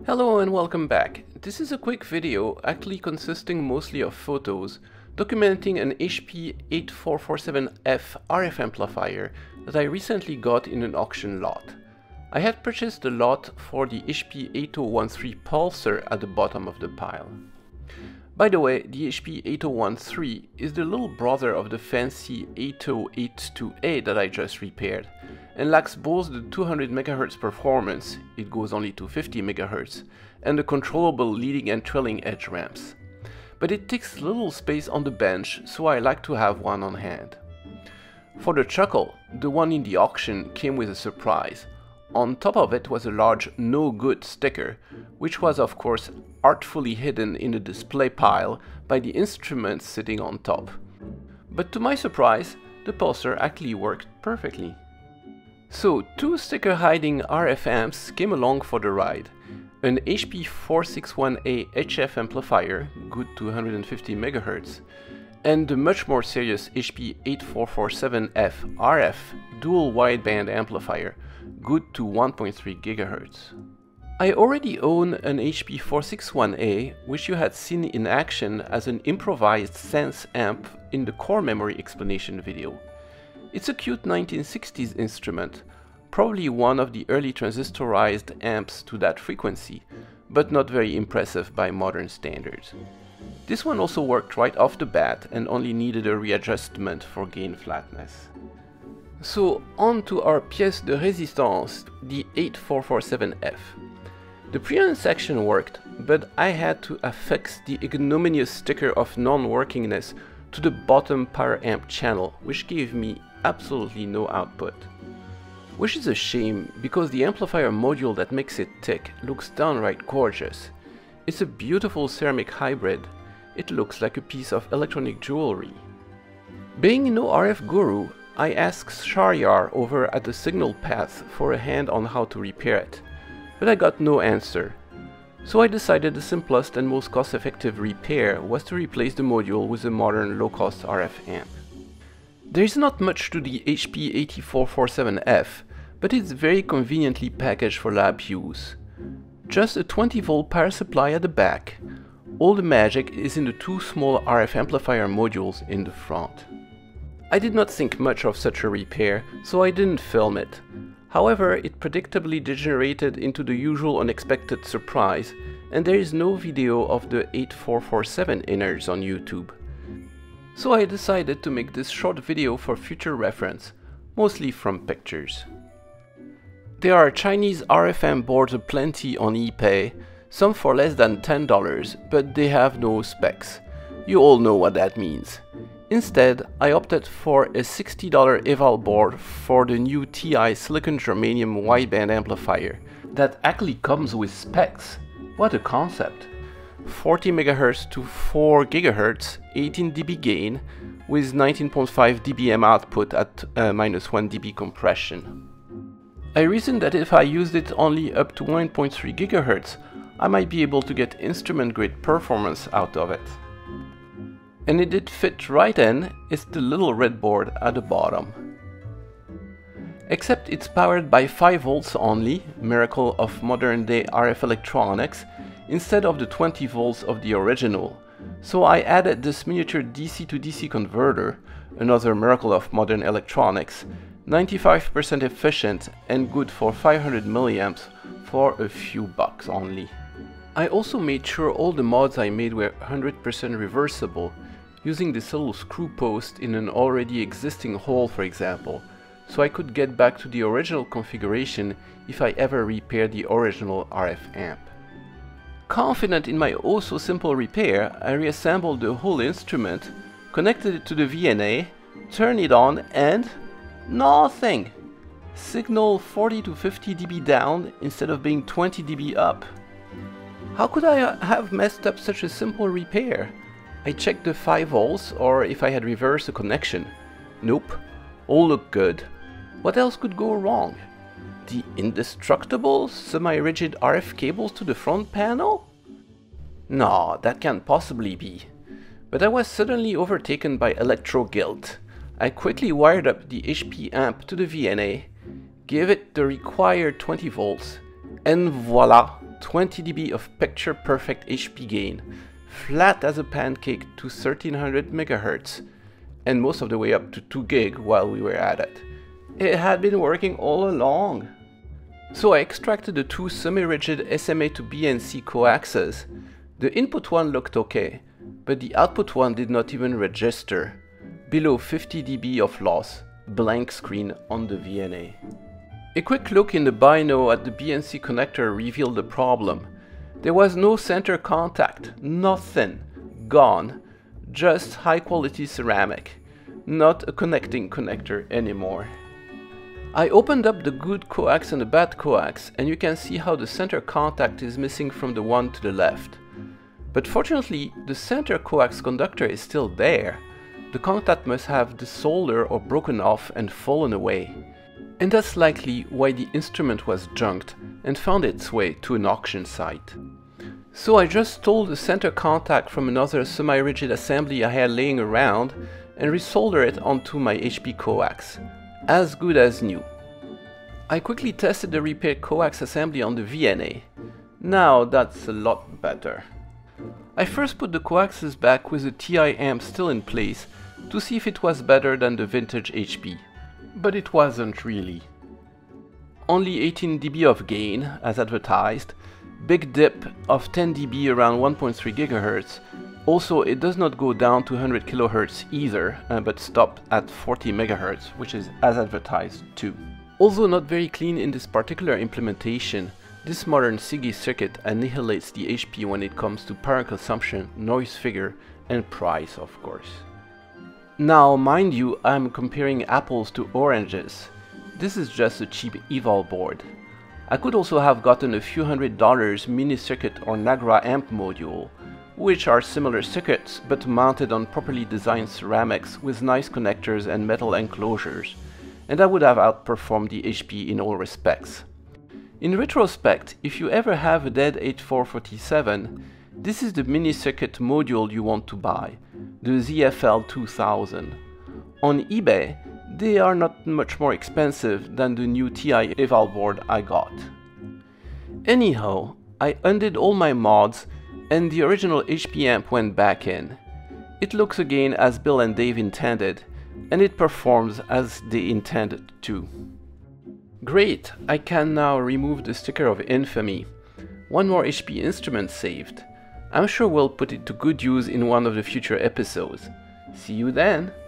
Hello and welcome back. This is a quick video actually consisting mostly of photos documenting an HP 8447F RF amplifier that I recently got in an auction lot. I had purchased the lot for the HP 8013 pulsar at the bottom of the pile. By the way, the HP 8013 is the little brother of the fancy 8082A that I just repaired, and lacks both the 200 MHz performance, it goes only to 50 MHz, and the controllable leading and trailing edge ramps. But it takes little space on the bench, so I like to have one on hand. For the chuckle, the one in the auction came with a surprise. On top of it was a large "No Good" sticker, which was of course artfully hidden in the display pile by the instruments sitting on top. But to my surprise, the pulsar actually worked perfectly. So, two sticker-hiding RF amps came along for the ride. An HP 461A HF amplifier, good to 150 MHz, and the much more serious HP 8447F RF dual wideband amplifier, good to 1.3 GHz. I already own an HP 461A, which you had seen in action as an improvised Sense amp in the core memory explanation video. It's a cute 1960s instrument, probably one of the early transistorized amps to that frequency, but not very impressive by modern standards. This one also worked right off the bat and only needed a readjustment for gain flatness. So on to our pièce de résistance, the 8447F. The preamp section worked, but I had to affix the ignominious sticker of non-workingness to the bottom power amp channel, which gave me absolutely no output. Which is a shame, because the amplifier module that makes it tick looks downright gorgeous. It's a beautiful ceramic hybrid. It looks like a piece of electronic jewelry. Being no RF guru, I asked Sharyar over at the Signal Path for a hand on how to repair it, but I got no answer. So I decided the simplest and most cost-effective repair was to replace the module with a modern low-cost RF amp. There is not much to the HP 8447F, but it's very conveniently packaged for lab use. Just a 20-volt power supply at the back. All the magic is in the two small RF amplifier modules in the front. I did not think much of such a repair, so I didn't film it. However, it predictably degenerated into the usual unexpected surprise, and there is no video of the 8447 innards on YouTube. So I decided to make this short video for future reference, mostly from pictures. There are Chinese RF amp boards aplenty on eBay, some for less than $10, but they have no specs. You all know what that means. Instead, I opted for a $60 eval board for the new TI silicon germanium wideband amplifier that actually comes with specs. What a concept! 40 MHz to 4 GHz, 18 dB gain, with 19.5 dBm output at -1 dB compression. I reasoned that if I used it only up to 1.3 GHz, I might be able to get instrument-grade performance out of it. And it did fit right in. It's the little red board at the bottom. Except it's powered by 5 volts only, miracle of modern-day RF electronics, instead of the 20 volts of the original. So I added this miniature DC to DC converter, another miracle of modern electronics, 95% efficient and good for 500 milliamps for a few bucks only. I also made sure all the mods I made were 100% reversible, using this little screw post in an already existing hole, for example, so I could get back to the original configuration if I ever repaired the original RF amp. Confident in my oh-so-simple repair, I reassembled the whole instrument, connected it to the VNA, turned it on, and nothing! Signal 40 to 50 dB down instead of being 20 dB up. How could I have messed up such a simple repair? I checked the 5 volts or if I had reversed the connection. Nope, all looked good. What else could go wrong? The indestructible semi-rigid RF cables to the front panel? No, that can't possibly be. But I was suddenly overtaken by electro guilt. I quickly wired up the HP amp to the VNA, gave it the required 20 volts, and voila! 20 dB of picture-perfect HP gain, flat as a pancake to 1300 MHz, and most of the way up to 2 gig while we were at it. It had been working all along. So I extracted the two semi-rigid SMA to BNC coaxes. The input one looked okay, but the output one did not even register. Below 50 dB of loss, blank screen on the VNA. A quick look in the bino at the BNC connector revealed the problem. There was no center contact, nothing, gone, just high quality ceramic, not a connecting connector anymore. I opened up the good coax and the bad coax, and you can see how the center contact is missing from the one to the left. But fortunately, the center coax conductor is still there. The contact must have desoldered or broken off and fallen away. And that's likely why the instrument was junked and found its way to an auction site. So I just stole the center contact from another semi-rigid assembly I had laying around and resoldered it onto my HP coax. As good as new. I quickly tested the repaired coax assembly on the VNA. Now that's a lot better. I first put the coaxes back with the TI amp still in place to see if it was better than the vintage HP. But it wasn't really. Only 18 dB of gain, as advertised, big dip of 10 dB around 1.3 GHz. Also, it does not go down to 100 kHz either, but stop at 40 MHz, which is as advertised too. Although not very clean in this particular implementation, this modern SIGI circuit annihilates the HP when it comes to power consumption, noise figure, and price, of course. Now, mind you, I'm comparing apples to oranges. This is just a cheap eval board. I could also have gotten a few $100 mini circuit or Nagra amp module, which are similar circuits but mounted on properly designed ceramics with nice connectors and metal enclosures, and I would have outperformed the HP in all respects. In retrospect, if you ever have a dead 8447, this is the mini circuit module you want to buy, the ZFL 2000. On eBay, they are not much more expensive than the new TI eval board I got. Anyhow, I undid all my mods and the original HP amp went back in. It looks again as Bill and Dave intended, and it performs as they intended to. Great, I can now remove the sticker of infamy. One more HP instrument saved. I'm sure we'll put it to good use in one of the future episodes. See you then!